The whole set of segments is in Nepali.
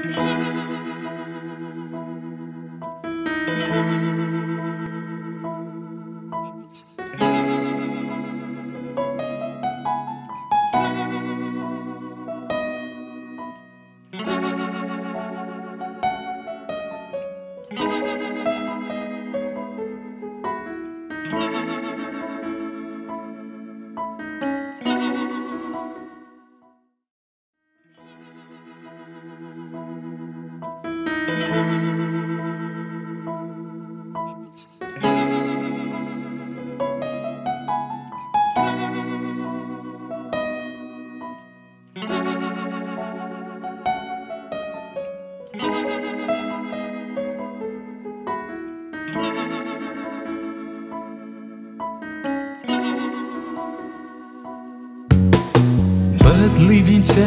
बदलिदिन्छ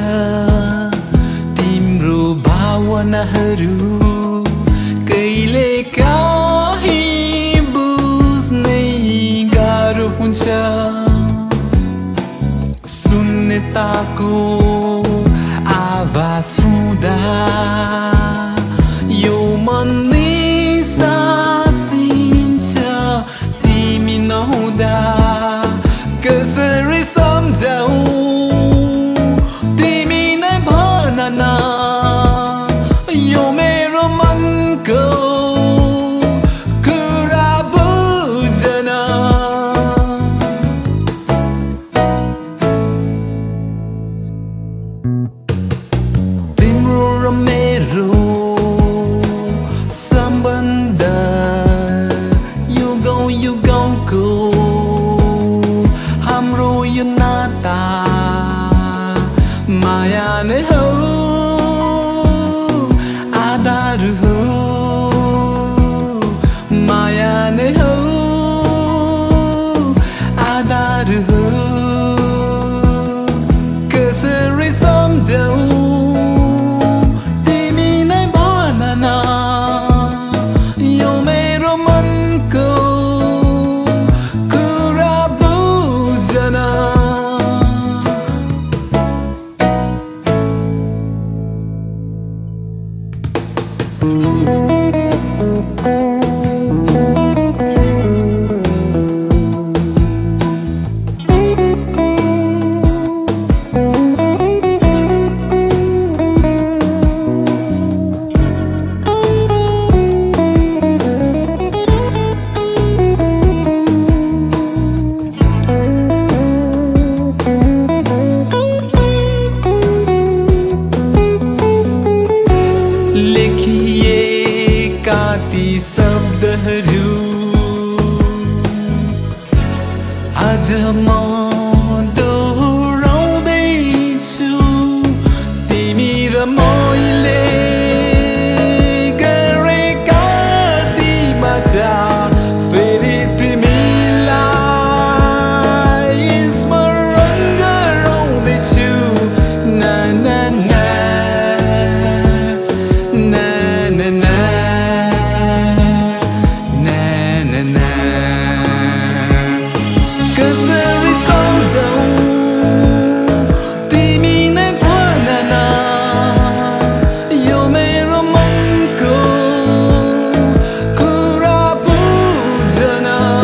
तिम्रो भावनाहरू कहिले काहीँ बुझ्नै गाह्रो हुन्छ शून्यताको आवाज सुन्दा यो मन निसासिन्छ तिमी नहुँदा कसरी सम्झाऊ यो मेरो मनको कुरा बुझन तिम्रो र मेरो सम्बन्ध युगौँको हाम्रो यो नाता माया नै हो आधार हो माया नै हो आधार हो कसरी सम्झाऊ तिमी नै भन न यो मेरो मनको कुरा बुझन लेखिएका ती शब्दहरू आज म दोहोऱ्याउँदैछु तिमी र मैले गरेका ती बाचा फेरि तिमीलाई स्मरण गराउँदैछु ना ना ना कसरी सम्झाऊ तिमी नै भन न यो मेरो मनको कुरा बुझन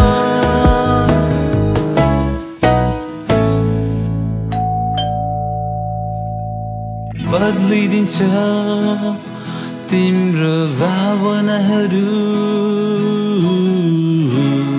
बदलिदिन्छ तिम्रो भावनाहरू